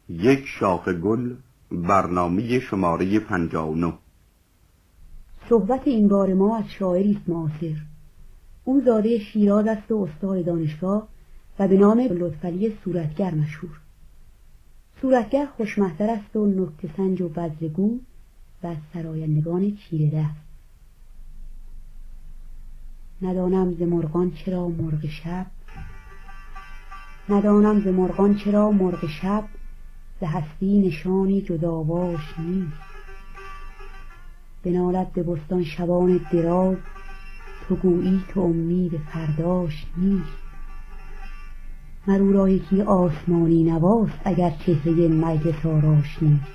یک شاخ گل، برنامه شماره 59. صحبت این بار ما از شاعری است معاصر. او زاده شیراز است و استاد دانشگاه و به نام لطفعلی صورتگر مشهور. صورتگر خوشمحضر است و نکته سنج و بزرگو و از سرایندگان چیره دست. ندانم ز مرغان چرا مرغ شب، ندانم ز مرغان چرا مرغ شب، ز هستی نشانی جز آواش نیست. بنالد به بستان شبان دراز، تو گویی که امید فرداش نیست. مر او را یکی آسمانی نواست، اگر چهره مجلس آراش نیست.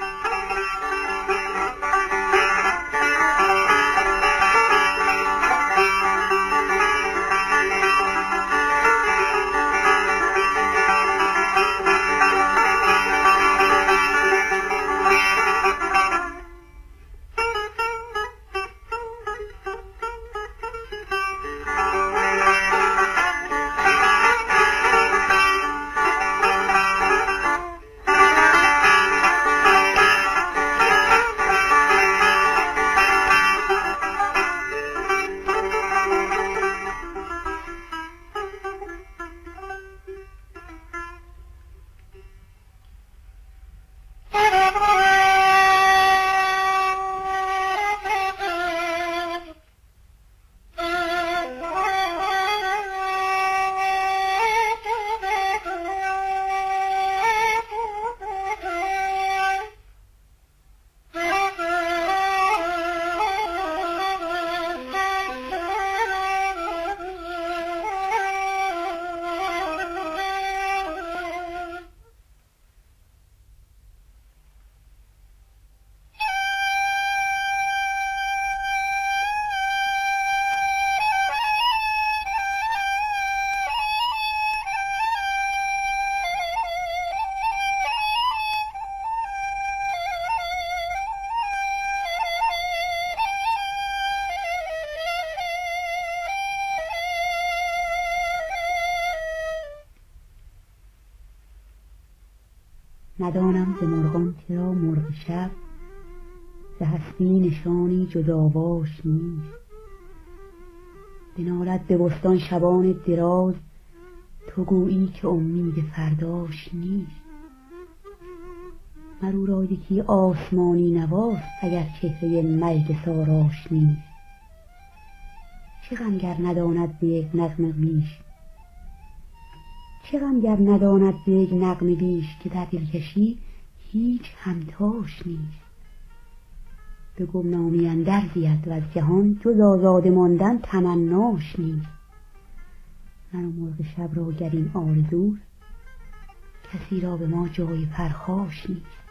ندانم ز مرغان چرا مرغ شب، ز هستی نشانی جز آواش نیست. بنالد به بستان شبان دراز، تو گویی که امید فرداش نیست. مر او را یکی آسمانی نواست، اگر چهره مجلس آراش نیست. چه غم گر نداند ز یک نغمه بیش، چه غم گر نداند ز یک نغمه بیش، که در دلکشی هیچ همتاش نیست. به گمنامی اندر زید و از جهان، جز آزاده ماندن تمناش نیست. من و مرغ شب را گر این آرزوست، کسی را به ما جای پرخاش نیست.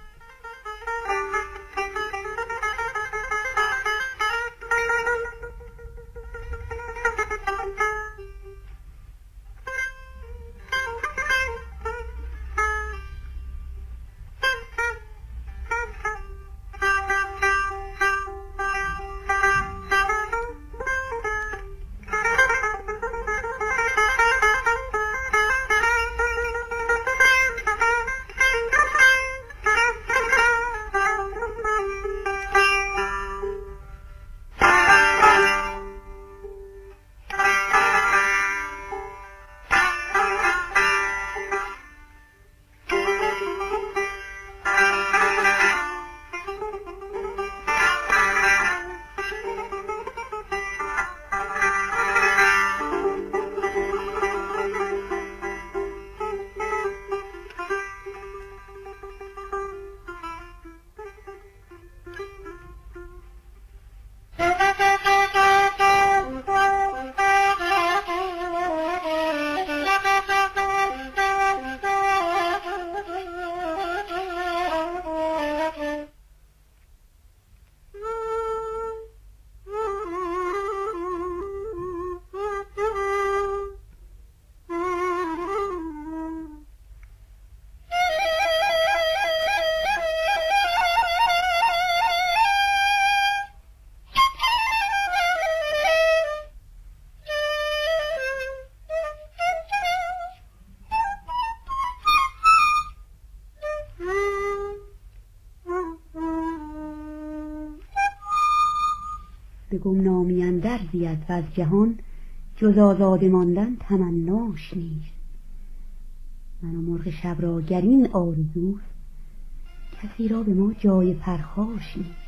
به گمنامی اندر زید و از جهان جز آزاده ماندن تمناش نیست. من و مرغ شب را گر این آرزوست، کسی را به ما جای پرخاش نیست.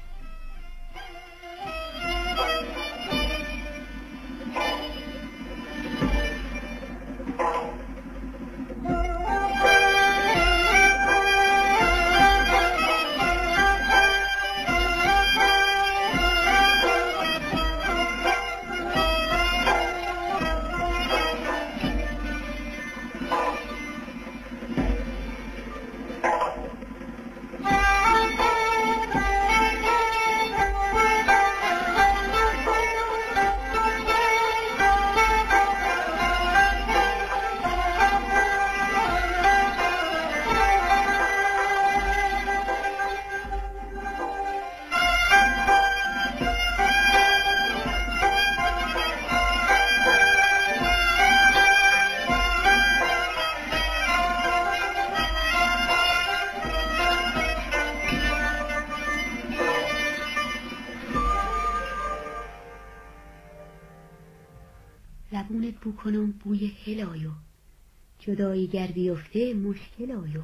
لبونت بو کنم بوی هل آیو، جدایی گر بیفته مشکل آیو.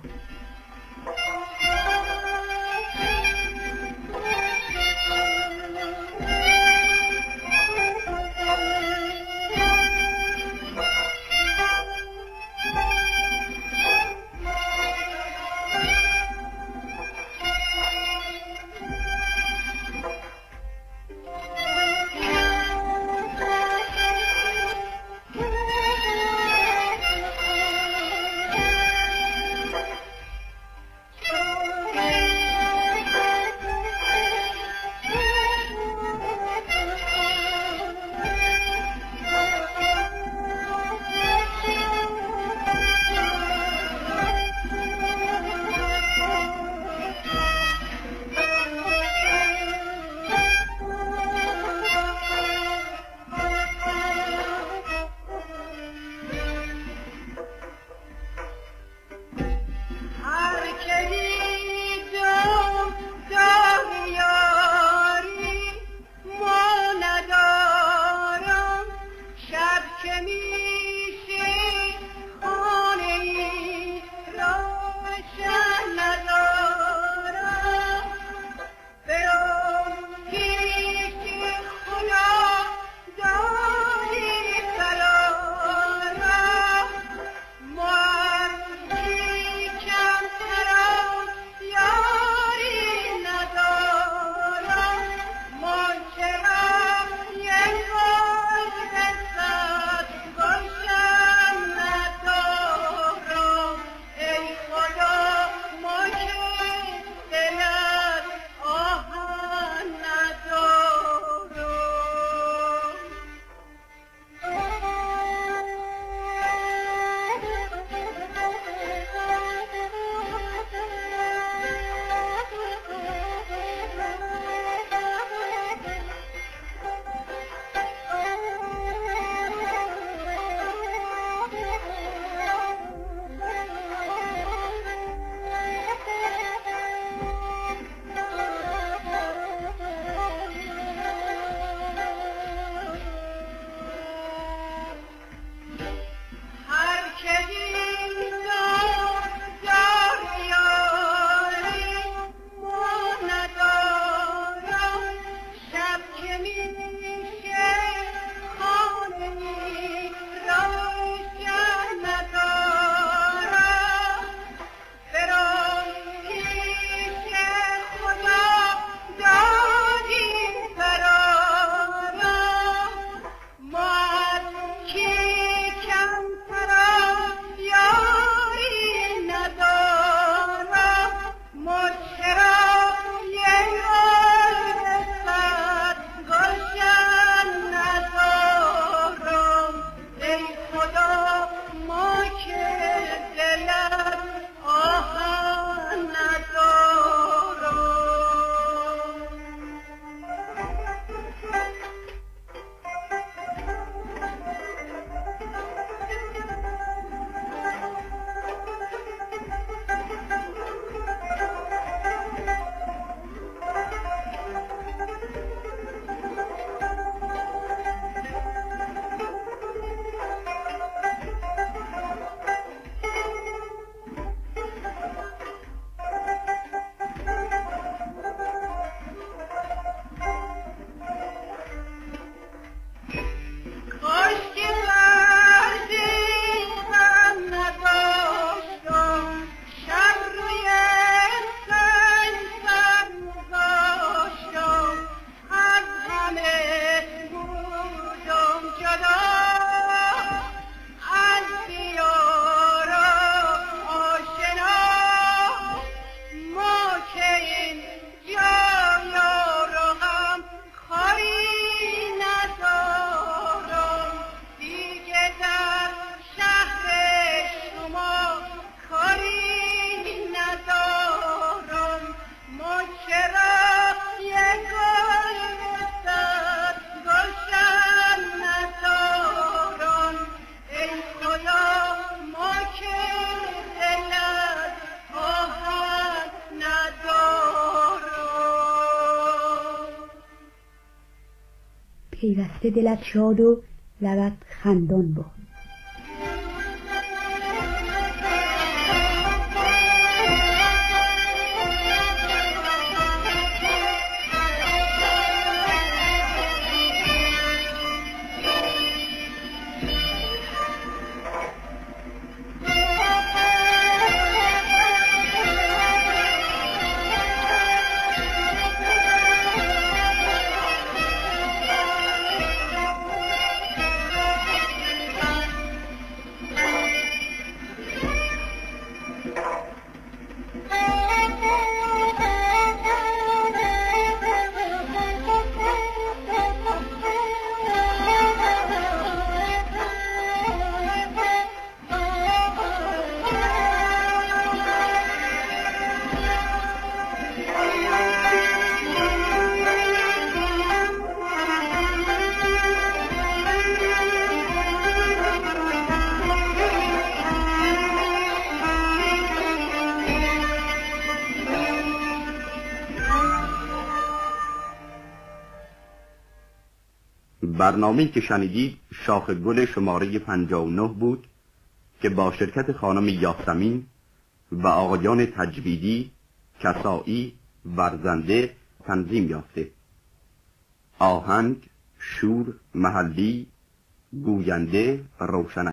پیوسته دلت شاد و لبت خندان باد. برنامه‌ای که شنیدید شاخ گل شماره 59 بود که با شرکت خانم یاسمین و آقایان تجویدی، کسایی، ورزنده تنظیم یافته. آهنگ، شور، محلی، گوینده، روشن